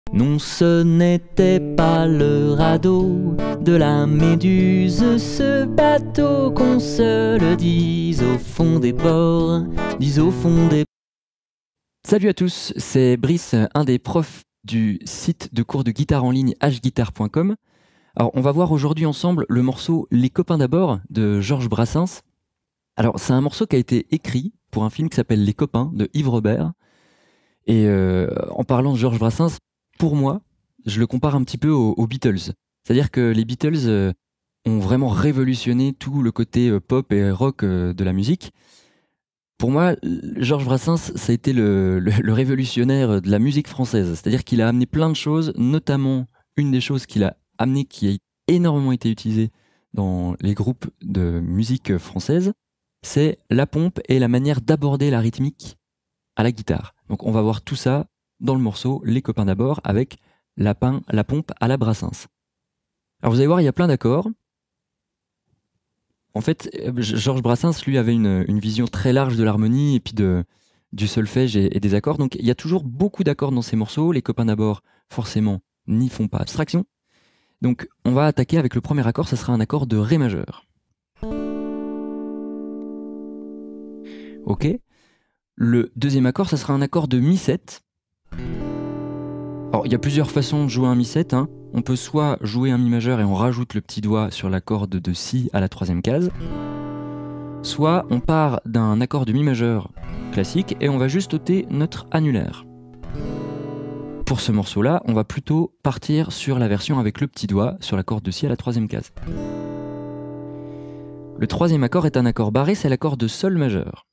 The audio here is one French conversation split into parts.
Non, ce n'était pas le radeau de la Méduse, ce bateau qu'on se le dise au fond des ports, dise au fond des... Salut à tous, c'est Brice, un des profs du site de cours de guitare en ligne hguitar.com. Alors, on va voir aujourd'hui ensemble le morceau Les copains d'abord de Georges Brassens. Alors, c'est un morceau qui a été écrit pour un film qui s'appelle Les copains de Yves Robert. Et en parlant de Georges Brassens, pour moi, je le compare un petit peu aux Beatles. C'est-à-dire que les Beatles ont vraiment révolutionné tout le côté pop et rock de la musique. Pour moi, Georges Brassens, ça a été le révolutionnaire de la musique française. C'est-à-dire qu'il a amené plein de choses, notamment une des choses qu'il a amené qui a énormément été utilisée dans les groupes de musique française, c'est la pompe et la manière d'aborder la rythmique à la guitare. Donc on va voir tout ça dans le morceau Les copains d'abord avec la pompe à la Brassens. Alors vous allez voir, il y a plein d'accords. En fait, Georges Brassens, lui, avait une vision très large de l'harmonie et puis du solfège et des accords. Donc il y a toujours beaucoup d'accords dans ces morceaux. Les copains d'abord, forcément, n'y font pas abstraction. Donc on va attaquer avec le premier accord, ça sera un accord de Ré majeur. Ok. Le deuxième accord, ça sera un accord de Mi7. Alors, il y a plusieurs façons de jouer un Mi7. Hein. On peut soit jouer un Mi majeur et on rajoute le petit doigt sur la corde de Si à la troisième case. Soit on part d'un accord de Mi majeur classique et on va juste ôter notre annulaire. Pour ce morceau-là, on va plutôt partir sur la version avec le petit doigt sur la corde de Si à la troisième case. Le troisième accord est un accord barré, c'est l'accord de Sol majeur.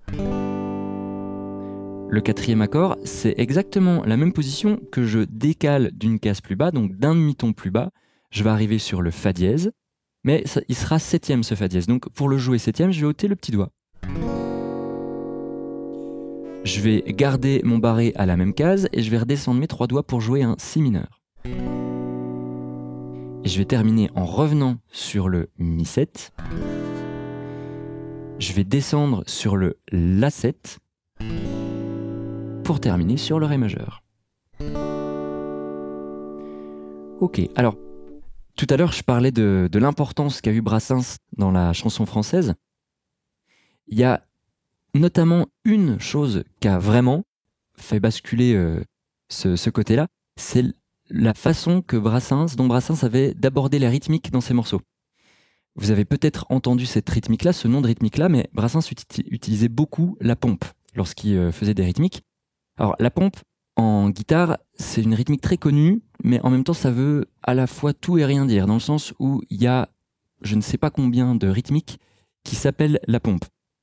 Le quatrième accord, c'est exactement la même position que je décale d'une case plus bas, donc d'un demi-ton plus bas. Je vais arriver sur le Fa dièse, mais il sera septième ce Fa dièse. Donc pour le jouer septième, je vais ôter le petit doigt. Je vais garder mon barré à la même case et je vais redescendre mes trois doigts pour jouer un Si mineur. Et je vais terminer en revenant sur le Mi7. Je vais descendre sur le La7. Pour terminer sur le Ré majeur. Ok, alors, tout à l'heure je parlais de l'importance qu'a eu Brassens dans la chanson française. Il y a notamment une chose qui a vraiment fait basculer ce côté-là, c'est la façon dont Brassens avait d'aborder la rythmique dans ses morceaux. Vous avez peut-être entendu cette rythmique-là, ce nom de rythmique-là, mais Brassens utilisait beaucoup la pompe lorsqu'il faisait des rythmiques. Alors, la pompe, en guitare, c'est une rythmique très connue, mais en même temps, ça veut à la fois tout et rien dire, dans le sens où il y a je ne sais pas combien de rythmiques qui s'appellent la pompe.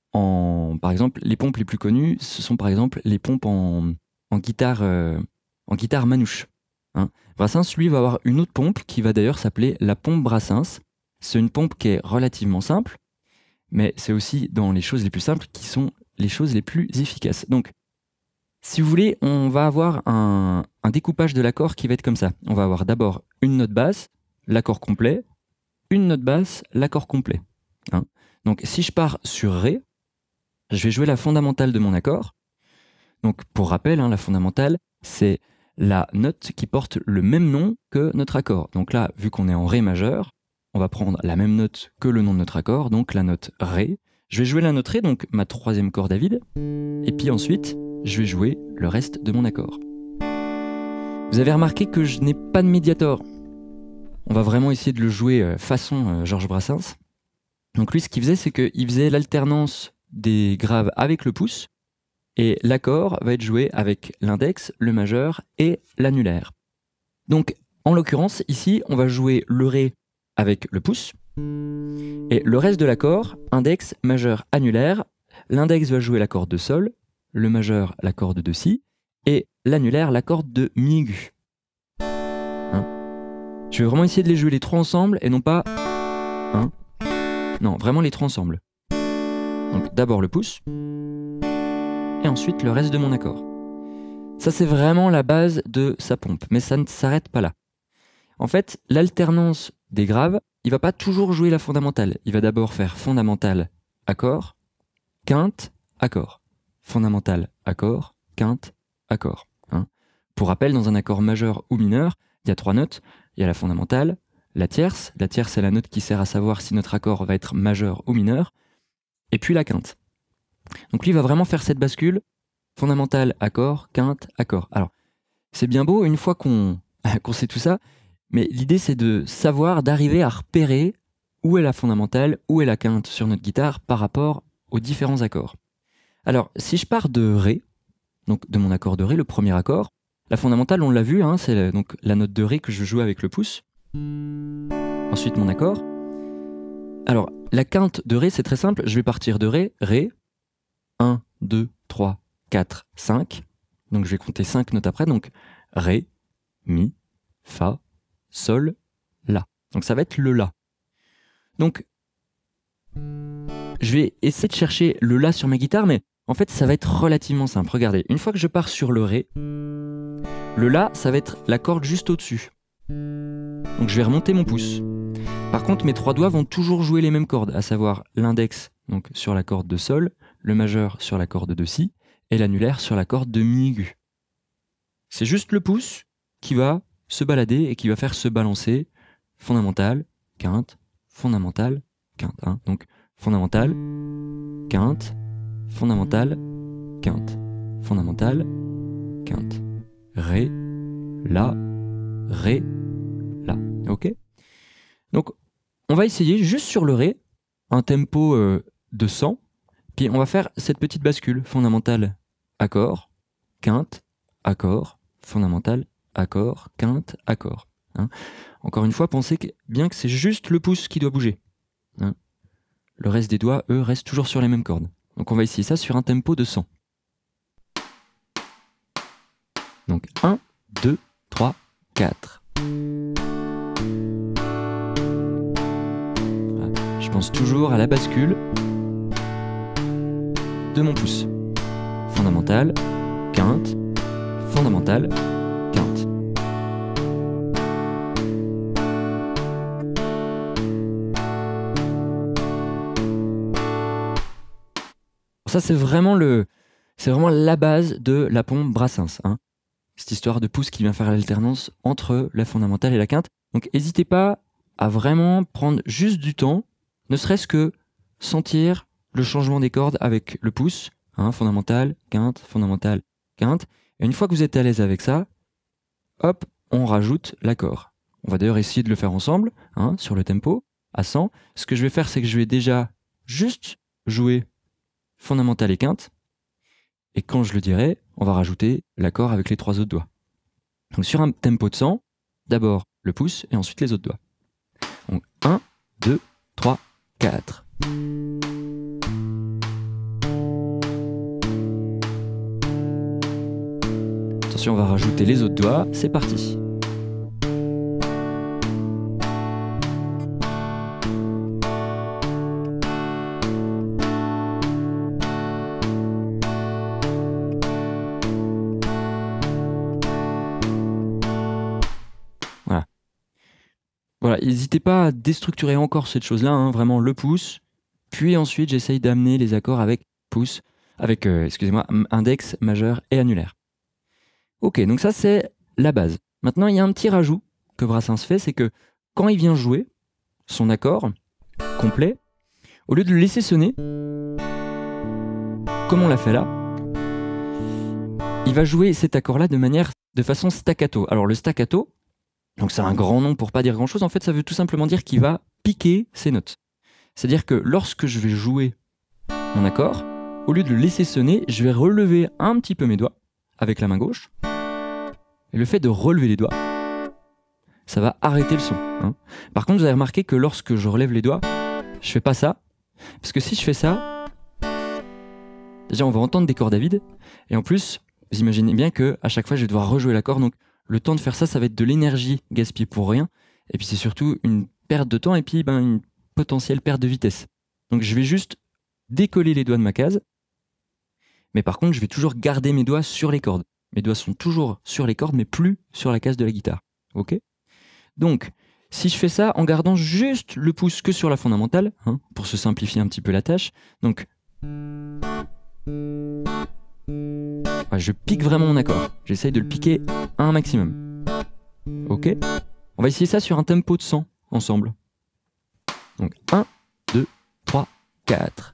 Par exemple, les pompes les plus connues, ce sont par exemple les pompes en guitare manouche. Hein. Brassens, lui, va avoir une autre pompe qui va d'ailleurs s'appeler la pompe Brassens. C'est une pompe qui est relativement simple, mais c'est aussi dans les choses les plus simples qui sont les choses les plus efficaces. Donc, si vous voulez, on va avoir un découpage de l'accord qui va être comme ça. On va avoir d'abord une note basse, l'accord complet, une note basse, l'accord complet. Hein. Donc si je pars sur Ré, je vais jouer la fondamentale de mon accord. Donc pour rappel, hein, la fondamentale, c'est la note qui porte le même nom que notre accord. Donc là, vu qu'on est en Ré majeur, on va prendre la même note que le nom de notre accord, donc la note Ré. Je vais jouer la note Ré, donc ma troisième corde à vide, et puis ensuite, je vais jouer le reste de mon accord. Vous avez remarqué que je n'ai pas de médiator. On va vraiment essayer de le jouer façon Georges Brassens. Donc lui, ce qu'il faisait, c'est qu'il faisait l'alternance des graves avec le pouce, et l'accord va être joué avec l'index, le majeur et l'annulaire. Donc, en l'occurrence, ici, on va jouer le Ré avec le pouce, et le reste de l'accord, index, majeur, annulaire, l'index va jouer la corde de Sol, le majeur, la corde de Si, et l'annulaire, la corde de Mi aigu. Hein. Je vais vraiment essayer de les jouer les trois ensemble, et non pas... Hein. Non, vraiment les trois ensemble. Donc d'abord le pouce, et ensuite le reste de mon accord. Ça, c'est vraiment la base de sa pompe, mais ça ne s'arrête pas là. En fait, l'alternance des graves, il va pas toujours jouer la fondamentale. Il va d'abord faire fondamentale, accord, quinte, accord. Fondamentale, accord, quinte, accord. Hein. Pour rappel, dans un accord majeur ou mineur, il y a 3 notes. Il y a la fondamentale, la tierce. La tierce, c'est la note qui sert à savoir si notre accord va être majeur ou mineur. Et puis la quinte. Donc lui va vraiment faire cette bascule. Fondamentale, accord, quinte, accord. Alors, c'est bien beau une fois qu'on sait tout ça, mais l'idée c'est de savoir, d'arriver à repérer où est la fondamentale, où est la quinte sur notre guitare par rapport aux différents accords. Alors, si je pars de Ré, donc de mon accord de Ré, le premier accord, la fondamentale, on l'a vu, hein, c'est donc la note de Ré que je joue avec le pouce. Ensuite, mon accord. Alors, la quinte de Ré, c'est très simple. Je vais partir de Ré, Ré, 1, 2, 3, 4, 5. Donc, je vais compter 5 notes après. Donc, Ré, Mi, Fa, Sol, La. Donc, ça va être le La. Donc, je vais essayer de chercher le La sur ma guitare, mais en fait, ça va être relativement simple. Regardez, une fois que je pars sur le Ré, le La, ça va être la corde juste au-dessus. Donc je vais remonter mon pouce. Par contre, mes 3 doigts vont toujours jouer les mêmes cordes, à savoir l'index donc sur la corde de Sol, le majeur sur la corde de Si, et l'annulaire sur la corde de Mi aigu. C'est juste le pouce qui va se balader et qui va faire se balancer fondamentale, quinte, fondamentale, quinte. Hein. Donc fondamentale, quinte, fondamentale, quinte, fondamentale, quinte. Ré, La, Ré, La. Ok? Donc, on va essayer juste sur le Ré, un tempo de 100, puis on va faire cette petite bascule fondamentale, accord, quinte, accord, fondamentale, accord, quinte, accord. Hein. Encore une fois, pensez bien que c'est juste le pouce qui doit bouger. Hein. Le reste des doigts, eux, restent toujours sur les mêmes cordes. Donc on va essayer ça sur un tempo de 100. Donc 1, 2, 3, 4. Voilà. Je pense toujours à la bascule de mon pouce. Fondamentale, quinte, fondamentale, quinte. Ça, c'est vraiment la base de la pompe Brassens. Hein. Cette histoire de pouce qui vient faire l'alternance entre la fondamentale et la quinte. Donc n'hésitez pas à vraiment prendre juste du temps, ne serait-ce que sentir le changement des cordes avec le pouce, hein, fondamentale, quinte, fondamentale, quinte. Et une fois que vous êtes à l'aise avec ça, hop, on rajoute l'accord. On va d'ailleurs essayer de le faire ensemble, hein, sur le tempo, à 100. Ce que je vais faire, c'est que je vais déjà juste jouer fondamentale et quinte. Et quand je le dirai, on va rajouter l'accord avec les 3 autres doigts. Donc sur un tempo de 100, d'abord le pouce et ensuite les autres doigts. Donc 1, 2, 3, 4. Attention, on va rajouter les autres doigts. C'est parti. Voilà, n'hésitez pas à déstructurer encore cette chose-là, hein, vraiment le pouce. Puis ensuite, j'essaye d'amener les accords avec pouce, avec, excusez-moi, index, majeur et annulaire. Ok, donc ça c'est la base. Maintenant, il y a un petit rajout que Brassens fait, c'est que quand il vient jouer son accord complet, au lieu de le laisser sonner, comme on l'a fait là, il va jouer cet accord-là de façon staccato. Alors le staccato, donc c'est un grand nom pour pas dire grand chose, en fait ça veut tout simplement dire qu'il va piquer ses notes. C'est-à-dire que lorsque je vais jouer mon accord, au lieu de le laisser sonner, je vais relever un petit peu mes doigts avec la main gauche. Et le fait de relever les doigts, ça va arrêter le son. Hein. Par contre, vous avez remarqué que lorsque je relève les doigts, je fais pas ça. Parce que si je fais ça, déjà on va entendre des cordes à vide. Et en plus, vous imaginez bien qu'à chaque fois je vais devoir rejouer l'accord. Donc le temps de faire ça, ça va être de l'énergie gaspillée pour rien. Et puis c'est surtout une perte de temps et puis une potentielle perte de vitesse. Donc je vais juste décoller les doigts de ma case. Mais par contre, je vais toujours garder mes doigts sur les cordes. Mes doigts sont toujours sur les cordes, mais plus sur la case de la guitare. Ok ? Donc, si je fais ça en gardant juste le pouce que sur la fondamentale, hein, pour se simplifier un petit peu la tâche, donc Ouais, je pique vraiment mon accord. J'essaye de le piquer un maximum. Ok. On va essayer ça sur un tempo de 100 ensemble. Donc 1, 2, 3, 4.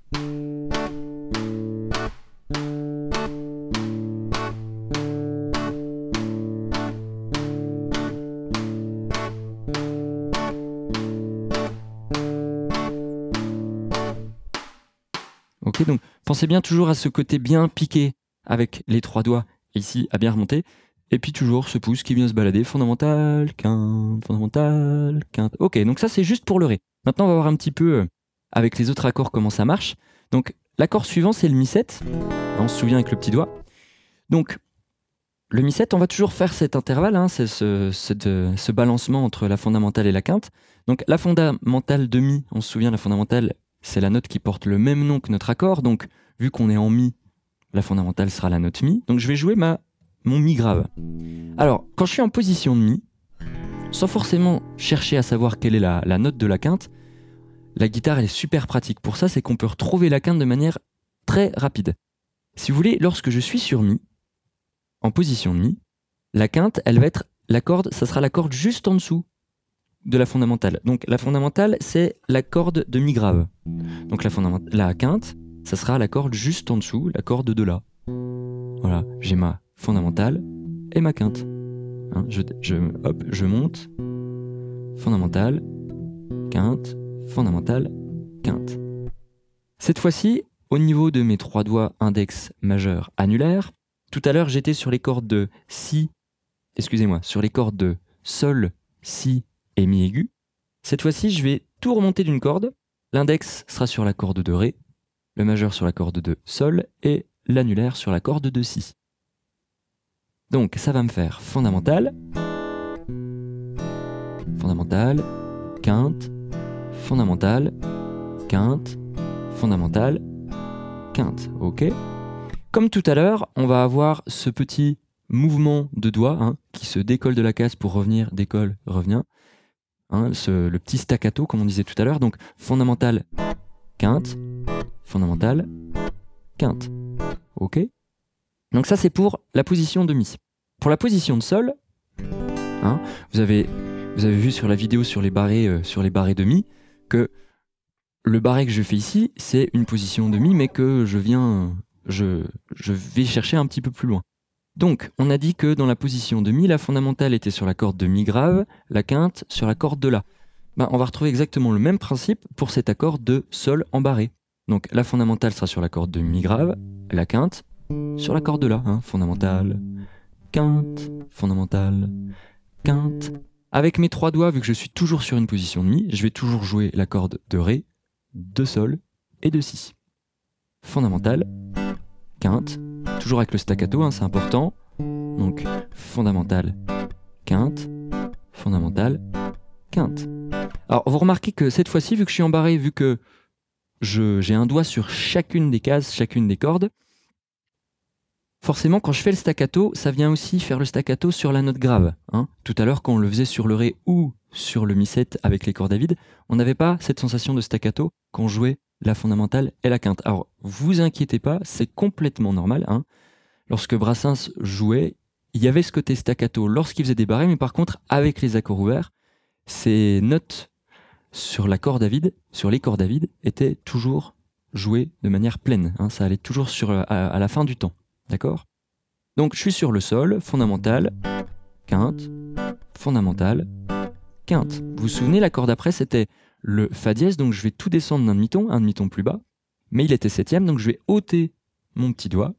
Ok, donc pensez bien toujours à ce côté bien piqué avec les 3 doigts ici à bien remonter. Et puis toujours ce pouce qui vient se balader. Fondamental, quinte, fondamental, quinte. Ok, donc ça c'est juste pour le Ré. Maintenant on va voir un petit peu avec les autres accords comment ça marche. Donc l'accord suivant c'est le Mi7. On se souvient avec le petit doigt. Donc le Mi7, on va toujours faire cet intervalle, hein, c'est ce balancement entre la fondamentale et la quinte. Donc la fondamentale de Mi, on se souvient, la fondamentale, c'est la note qui porte le même nom que notre accord. Donc vu qu'on est en Mi, la fondamentale sera la note Mi. Donc je vais jouer mon Mi grave. Alors, quand je suis en position de Mi, sans forcément chercher à savoir quelle est la note de la quinte, la guitare elle est super pratique. Pour ça, c'est qu'on peut retrouver la quinte de manière très rapide. Si vous voulez, lorsque je suis sur Mi, en position de Mi, la quinte, elle va être la corde, ça sera la corde juste en dessous de la fondamentale. Donc la fondamentale, c'est la corde de Mi grave. Donc la quinte, ça sera la corde juste en dessous, la corde de La. Voilà, j'ai ma fondamentale et ma quinte. Hein, je monte, fondamentale, quinte, fondamentale, quinte. Cette fois-ci, au niveau de mes 3 doigts index majeur annulaire, tout à l'heure j'étais sur les cordes de Si, sur les cordes de Sol, Si et Mi aigu. Cette fois-ci, je vais tout remonter d'une corde. L'index sera sur la corde de Ré, le majeur sur la corde de Sol et l'annulaire sur la corde de Si. Donc ça va me faire fondamentale, fondamentale, quinte, fondamentale, quinte, fondamentale, quinte. Ok. Comme tout à l'heure, on va avoir ce petit mouvement de doigt hein, qui se décolle de la case pour revenir, décolle, revient. Hein, le petit staccato comme on disait tout à l'heure. Donc fondamentale, quinte, fondamentale, quinte. Ok. Donc ça c'est pour la position de Mi. Pour la position de Sol, hein, vous avez vu sur la vidéo sur les barrés de Mi que le barré que je fais ici c'est une position de Mi mais que je vais chercher un petit peu plus loin. Donc on a dit que dans la position de Mi, la fondamentale était sur la corde de Mi grave, la quinte sur la corde de La. Ben, on va retrouver exactement le même principe pour cet accord de Sol en barré. Donc la fondamentale sera sur la corde de Mi grave, la quinte sur la corde de La, hein, fondamentale, quinte, fondamentale, quinte. Avec mes 3 doigts, vu que je suis toujours sur une position de Mi, je vais toujours jouer la corde de Ré, de Sol et de Si. Fondamentale, quinte, toujours avec le staccato, hein, c'est important. Donc fondamentale, quinte, fondamentale, quinte. Alors vous remarquez que cette fois-ci, vu que je suis en barré, vu que j'ai un doigt sur chacune des cases, chacune des cordes, forcément, quand je fais le staccato, ça vient aussi faire le staccato sur la note grave. Hein. Tout à l'heure, quand on le faisait sur le Ré ou sur le Mi7 avec les cordes à vide, on n'avait pas cette sensation de staccato quand on jouait la fondamentale et la quinte. Alors, vous inquiétez pas, c'est complètement normal. Hein. Lorsque Brassens jouait, il y avait ce côté staccato lorsqu'il faisait des barrés, mais par contre, avec les accords ouverts, ces notes sur la corde à vide, sur les cordes à vide, étaient toujours jouées de manière pleine. Hein. Ça allait toujours à la fin du temps. D'accord? Donc je suis sur le Sol, fondamentale, quinte, fondamentale, quinte. Vous vous souvenez, la corde après c'était le Fa dièse, donc je vais tout descendre d'un demi-ton plus bas, mais il était 7e, donc je vais ôter mon petit doigt.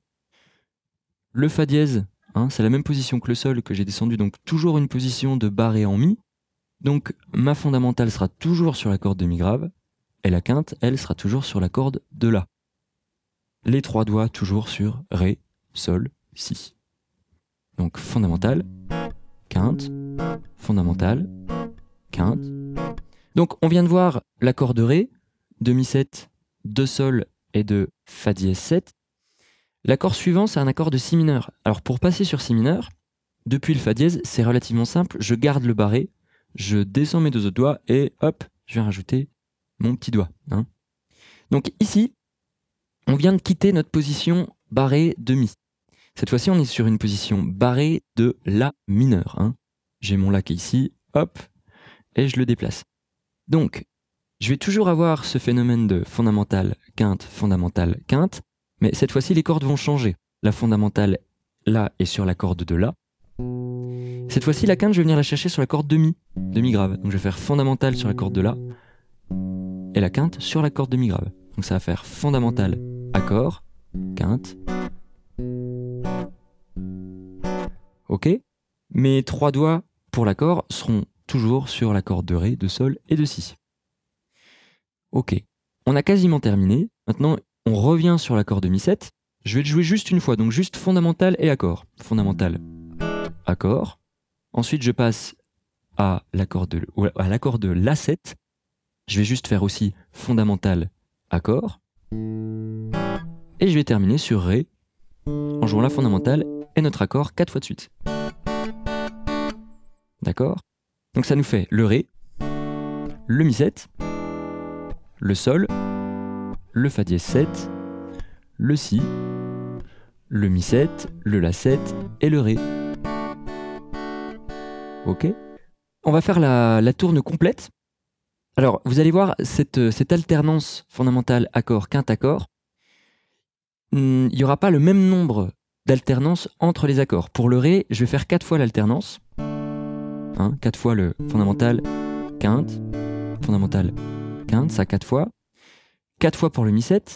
Le Fa dièse, hein, c'est la même position que le Sol que j'ai descendu, donc toujours une position de barré en Mi. Donc ma fondamentale sera toujours sur la corde de Mi grave, et la quinte, elle, sera toujours sur la corde de La. Les 3 doigts toujours sur Ré, Sol, Si. Donc fondamentale, quinte, fondamentale, quinte. Donc on vient de voir l'accord de Ré, de Mi7, de Sol et de Fa dièse 7. L'accord suivant, c'est un accord de Si mineur. Alors pour passer sur Si mineur, depuis le Fa dièse, c'est relativement simple. Je garde le barré, je descends mes 2 autres doigts et hop, je vais rajouter mon petit doigt. Hein. Donc ici, on vient de quitter notre position barrée de Mi. Cette fois-ci, on est sur une position barrée de La mineur. Hein. J'ai mon La qui est ici, hop, et je le déplace. Donc, je vais toujours avoir ce phénomène de fondamentale, quinte, mais cette fois-ci, les cordes vont changer. La fondamentale, là, est sur la corde de La. Cette fois-ci, la quinte, je vais venir la chercher sur la corde de Mi grave. Donc, je vais faire fondamentale sur la corde de La, et la quinte sur la corde de Mi grave. Donc, ça va faire fondamentale, accord, quinte. Ok? Mes 3 doigts pour l'accord seront toujours sur la corde de Ré, de Sol et de Si. Ok, on a quasiment terminé. Maintenant, on revient sur l'accord de Mi7. Je vais le jouer juste une fois, donc juste fondamental et accord. Fondamental, accord. Ensuite, je passe à l'accord de La7. Je vais juste faire aussi fondamental, accord. Et je vais terminer sur Ré en jouant la fondamentale et notre accord 4 fois de suite. D'accord? Donc ça nous fait le Ré, le Mi7, le Sol, le Fa dièse 7, le Si, le Mi7, le La7 et le Ré. Ok? On va faire la tourne complète. Alors, vous allez voir cette alternance fondamentale accord, quinte, accord. Il n'y aura pas le même nombre d'alternances entre les accords. Pour le Ré, je vais faire 4 fois l'alternance. 4 fois le fondamental, quinte, fondamental, quinte, ça 4 fois. 4 fois pour le Mi7.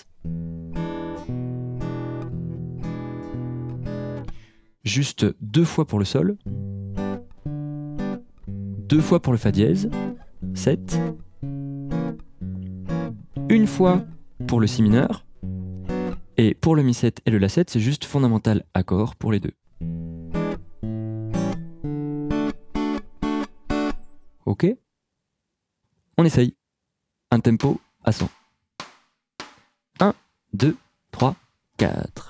Juste 2 fois pour le Sol. 2 fois pour le Fa dièse, 7. 1 fois pour le Si mineur. Et pour le Mi7 et le La7, c'est juste fondamental accord pour les deux. Ok? On essaye. Un tempo à 100. 1, 2, 3, 4.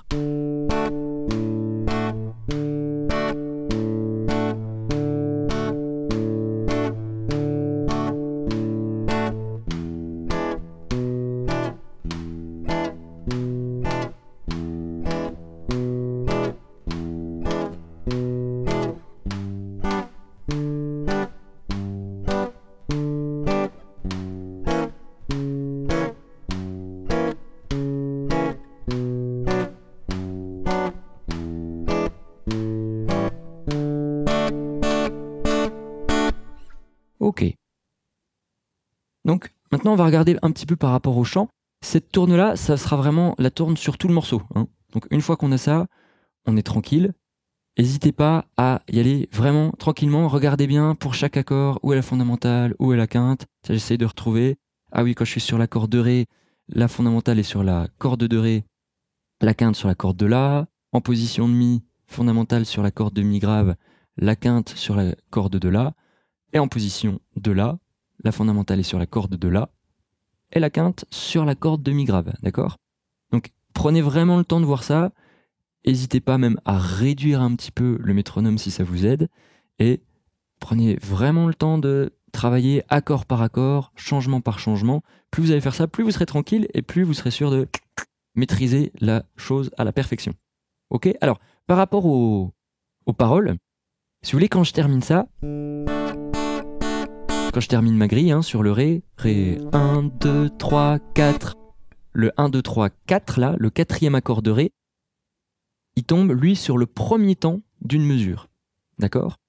Ok. Donc maintenant on va regarder un petit peu par rapport au chant. Cette tourne-là, ça sera vraiment la tourne sur tout le morceau. Donc une fois qu'on a ça, on est tranquille. N'hésitez pas à y aller vraiment tranquillement. Regardez bien pour chaque accord, où est la fondamentale, où est la quinte. Ça, j'essaye de retrouver. Ah oui, quand je suis sur la corde de Ré, la fondamentale est sur la corde de Ré, la quinte sur la corde de La. En position de Mi, fondamentale sur la corde de Mi grave, la quinte sur la corde de La. Et en position de La, la fondamentale est sur la corde de La, et la quinte sur la corde de Mi grave, d'accord? Donc prenez vraiment le temps de voir ça, n'hésitez pas même à réduire un petit peu le métronome si ça vous aide, et prenez vraiment le temps de travailler accord par accord, changement par changement. Plus vous allez faire ça, plus vous serez tranquille, et plus vous serez sûr de maîtriser la chose à la perfection. Ok? Alors, par rapport aux paroles, si vous voulez, quand je termine ça, quand je termine ma grille sur le Ré, Ré 1, 2, 3, 4, le 1, 2, 3, 4 là, le quatrième accord de Ré, il tombe lui sur le premier temps d'une mesure. D'accord?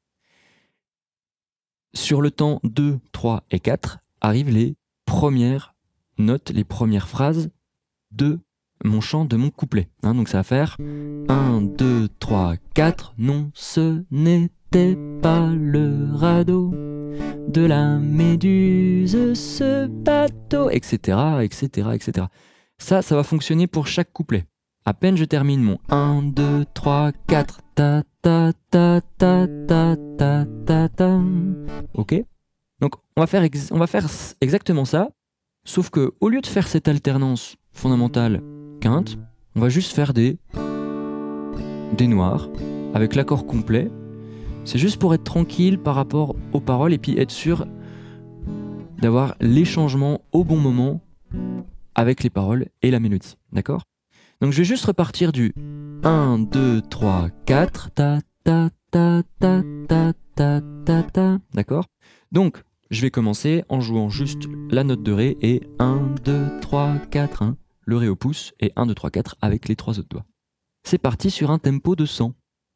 Sur le temps 2, 3 et 4 arrivent les premières notes, les premières phrases de mon chant, de mon couplet. Donc ça va faire 1, 2, 3, 4, non ce n'était pas le radeau de la méduse, ce bateau, etc., etc., etc. Ça va fonctionner pour chaque couplet. À peine je termine mon 1, 2, 3, 4, ta, ta, ta, ta, ta, ta, ta, ta. Ok? Donc on va faire exactement ça, sauf que au lieu de faire cette alternance fondamentale quinte, on va juste faire des noirs avec l'accord complet. C'est juste pour être tranquille par rapport aux paroles et puis être sûr d'avoir les changements au bon moment avec les paroles et la mélodie. D'accord? Donc je vais juste repartir du 1, 2, 3, 4. Ta, ta, ta, ta, ta, ta, ta, ta. D'accord? Donc, je vais commencer en jouant juste la note de Ré et 1, 2, 3, 4, 1. Le Ré au pouce et 1, 2, 3, 4 avec les 3 autres doigts. C'est parti sur un tempo de 100.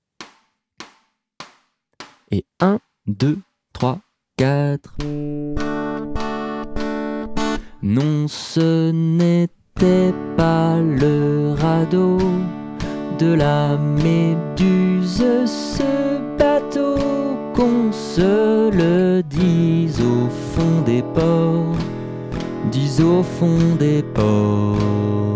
Et 1, 2, 3, 4. Non, ce n'était pas le radeau de la Méduse, ce bateau, qu'on se le dise au fond des ports, dise au fond des ports.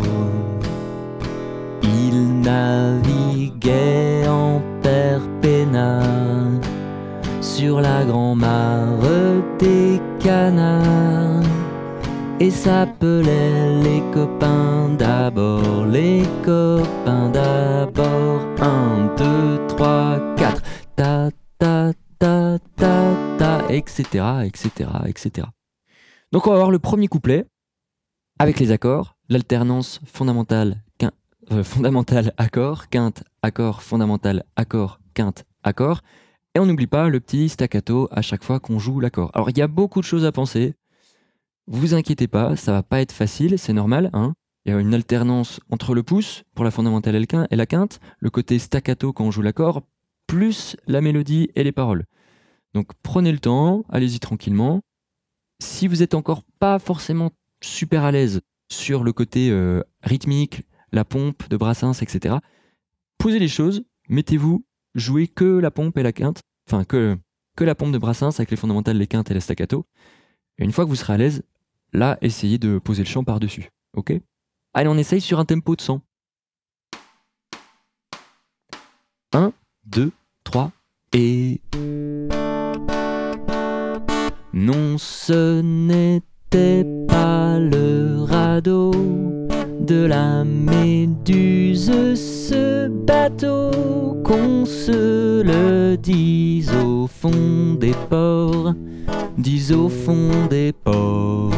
Il naviguait en perpénard sur la grand-mare des canards et s'appelait les copains d'abord, les copains d'abord. 1, 2, 3, 4. Ta, ta, ta, ta, ta, etc., etc., etc. Donc on va voir le premier couplet avec les accords, l'alternance fondamentale, fondamentale, accord, quinte, accord, fondamental, accord, quinte, accord. Et on n'oublie pas le petit staccato à chaque fois qu'on joue l'accord. Alors il y a beaucoup de choses à penser. Vous inquiétez pas, ça va pas être facile, c'est normal. Hein. Il y a une alternance entre le pouce pour la fondamentale et la quinte, le côté staccato quand on joue l'accord, plus la mélodie et les paroles. Donc prenez le temps, allez-y tranquillement. Si vous êtes encore pas forcément super à l'aise sur le côté rythmique, la pompe de Brassens, etc., posez les choses, mettez-vous, jouez que la pompe et la quinte, enfin que la pompe de Brassens avec les fondamentales, les quintes et la staccato. Et une fois que vous serez à l'aise, là, essayez de poser le chant par-dessus. Ok? Allez, on essaye sur un tempo de 100. 1, 2, 3 et... Non, ce n'était pas le radeau de la Méduse, ce bateau, qu'on se le dise au fond des ports, dise au fond des ports.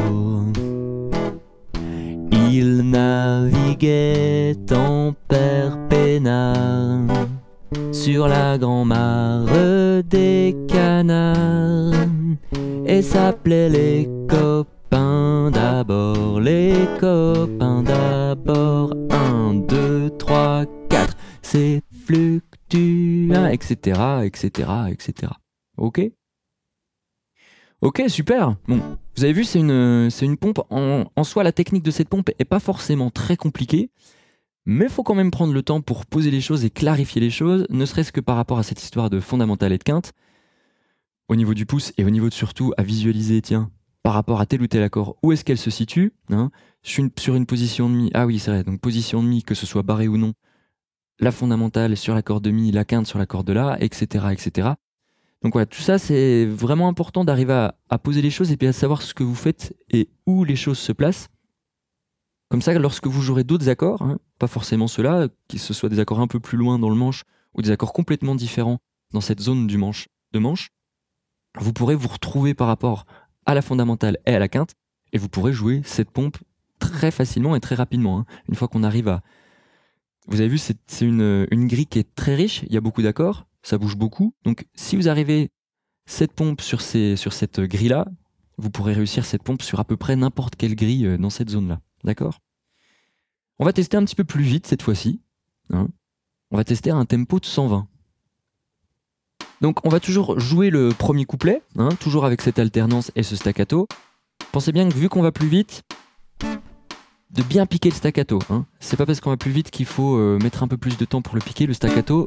Il naviguait en perpénard sur la grand-mare des canards et s'appelait les copains d'abord, les copains d'abord. 1, 2, 3, 4, c'est fluctuant, etc., etc., etc. Ok? Ok, super. Bon, vous avez vu, c'est une pompe. En soi, la technique de cette pompe est pas forcément très compliquée, mais il faut quand même prendre le temps pour poser les choses et clarifier les choses, ne serait-ce que par rapport à cette histoire de fondamentale et de quinte, au niveau du pouce et au niveau de surtout à visualiser, tiens, par rapport à tel ou tel accord, où est-ce qu'elle se situe, hein. Je suis sur une position de mi. Ah oui, c'est vrai, donc position de mi, que ce soit barré ou non, la fondamentale sur l'accord de mi, la quinte sur l'accord de la, etc., etc. Donc voilà, tout ça, c'est vraiment important d'arriver à poser les choses et puis à savoir ce que vous faites et où les choses se placent. Comme ça, lorsque vous jouerez d'autres accords, hein, pas forcément ceux-là, que ce soit des accords un peu plus loin dans le manche ou des accords complètement différents dans cette zone du manche, vous pourrez vous retrouver par rapport à la fondamentale et à la quinte et vous pourrez jouer cette pompe très facilement et très rapidement. Hein. Une fois qu'on arrive à... Vous avez vu, c'est une grille qui est très riche, il y a beaucoup d'accords, ça bouge beaucoup. Donc si vous arrivez cette pompe sur cette grille-là, vous pourrez réussir cette pompe sur à peu près n'importe quelle grille dans cette zone-là. D'accord? On va tester un petit peu plus vite cette fois-ci. Hein. On va tester un tempo de 120. Donc on va toujours jouer le premier couplet, hein, toujours avec cette alternance et ce staccato. Pensez bien que vu qu'on va plus vite, de bien piquer le staccato. Hein. C'est pas parce qu'on va plus vite qu'il faut mettre un peu plus de temps pour le piquer, le staccato.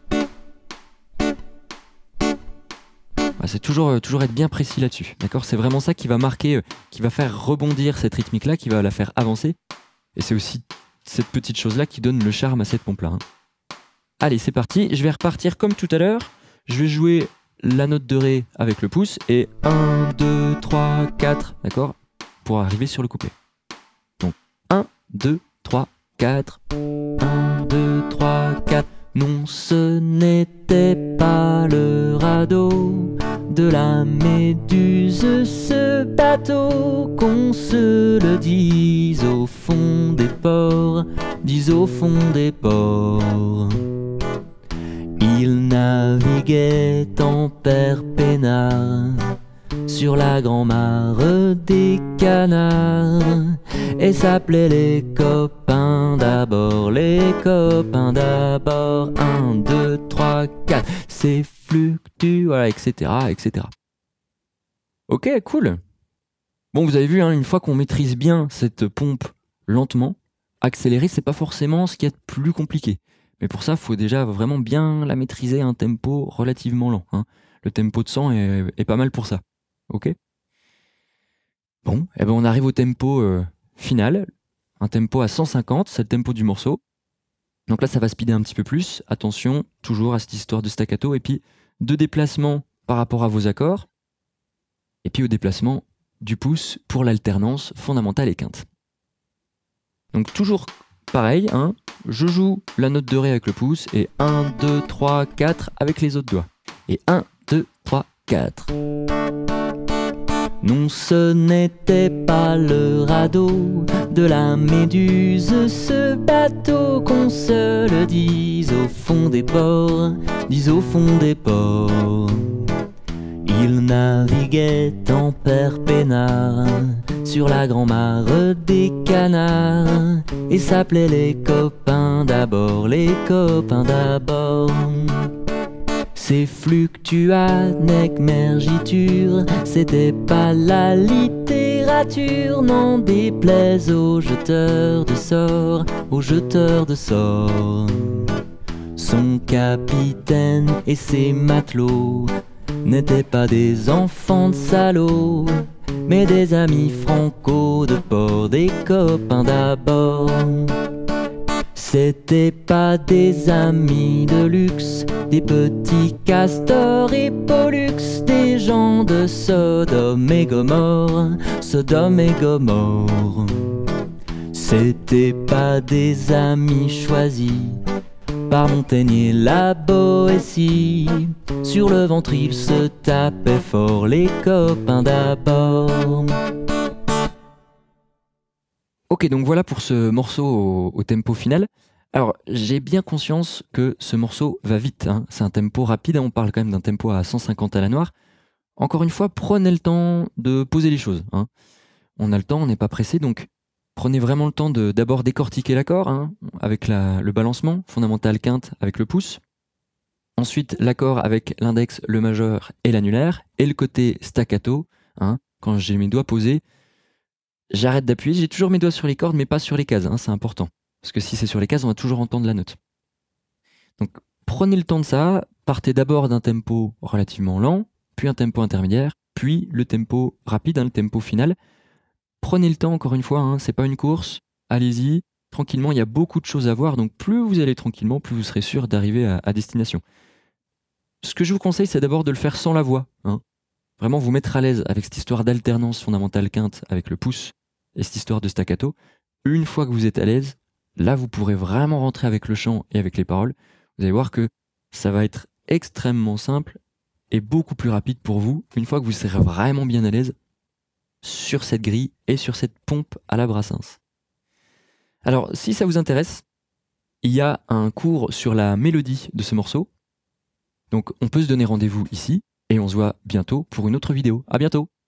C'est toujours être bien précis là-dessus. D'accord? C'est vraiment ça qui va marquer, qui va faire rebondir cette rythmique-là, qui va la faire avancer. Et c'est aussi cette petite chose-là qui donne le charme à cette pompe-là. Hein. Allez, c'est parti. Je vais repartir comme tout à l'heure. Je vais jouer la note de Ré avec le pouce et 1, 2, 3, 4, d'accord? Pour arriver sur le couplet. Donc 1, 2, 3, 4. 1, 2, 3, 4. Non, ce n'était pas le radeau de la méduse, ce bateau, qu'on se le dise au fond des ports, dis au fond des ports. Il naviguait en père peinard sur la grand-mare des canards et s'appelait les copains d'abord, les copains d'abord. 1, 2, 3, 4, c'est fluctue, voilà, etc., etc. Ok, cool. Bon, vous avez vu, hein, une fois qu'on maîtrise bien cette pompe lentement, accélérer, c'est pas forcément ce qu'il y a de plus compliqué. Mais pour ça, il faut déjà vraiment bien la maîtriser à un tempo relativement lent, hein. Le tempo de 100 est pas mal pour ça. Ok. Bon, et ben on arrive au tempo final, un tempo à 150, c'est le tempo du morceau. Donc là, ça va speeder un petit peu plus. Attention, toujours à cette histoire de staccato. Et puis, de déplacement par rapport à vos accords. Et puis au déplacement du pouce pour l'alternance fondamentale et quinte. Donc toujours pareil, hein, je joue la note de Ré avec le pouce. Et 1, 2, 3, 4 avec les autres doigts. Et 1, 2, 3, 4. Non, ce n'était pas le radeau de la méduse, ce bateau, qu'on se le dise au fond des ports, dis au fond des ports. Il naviguait en père peinard sur la grand-mare des canards et s'appelait les copains d'abord, les copains d'abord. C'est fluctua, nec mergiture, c'était pas la littérature, n'en déplaise aux jeteurs de sorts, aux jeteurs de sorts. Son capitaine et ses matelots n'étaient pas des enfants de salauds, mais des amis franco de port, des copains d'abord. C'était pas des amis de luxe, des petits castors et pollux, des gens de Sodome et Gomorre, Sodome et Gomorre. C'était pas des amis choisis par Montaigne et la Boétie. Sur le ventre ils se tapaient fort, les copains d'abord. Ok, donc voilà pour ce morceau au tempo final. Alors, j'ai bien conscience que ce morceau va vite, hein. C'est un tempo rapide, on parle quand même d'un tempo à 150 à la noire. Encore une fois, prenez le temps de poser les choses, hein. On a le temps, on n'est pas pressé, donc prenez vraiment le temps de d'abord décortiquer l'accord, hein, avec le balancement, fondamental quinte avec le pouce. Ensuite, l'accord avec l'index, le majeur et l'annulaire, et le côté staccato, hein, quand j'ai mes doigts posés. J'arrête d'appuyer, j'ai toujours mes doigts sur les cordes, mais pas sur les cases, hein, c'est important. Parce que si c'est sur les cases, on va toujours entendre la note. Donc prenez le temps de ça, partez d'abord d'un tempo relativement lent, puis un tempo intermédiaire, puis le tempo rapide, hein, le tempo final. Prenez le temps, encore une fois, hein, c'est pas une course, allez-y, tranquillement, il y a beaucoup de choses à voir, donc plus vous allez tranquillement, plus vous serez sûr d'arriver à destination. Ce que je vous conseille, c'est d'abord de le faire sans la voix, hein. Vraiment vous mettre à l'aise avec cette histoire d'alternance fondamentale quinte avec le pouce, et cette histoire de staccato. Une fois que vous êtes à l'aise, là vous pourrez vraiment rentrer avec le chant et avec les paroles. Vous allez voir que ça va être extrêmement simple et beaucoup plus rapide pour vous, une fois que vous serez vraiment bien à l'aise sur cette grille et sur cette pompe à la Brassens. Alors si ça vous intéresse, il y a un cours sur la mélodie de ce morceau. Donc on peut se donner rendez-vous ici et on se voit bientôt pour une autre vidéo. À bientôt!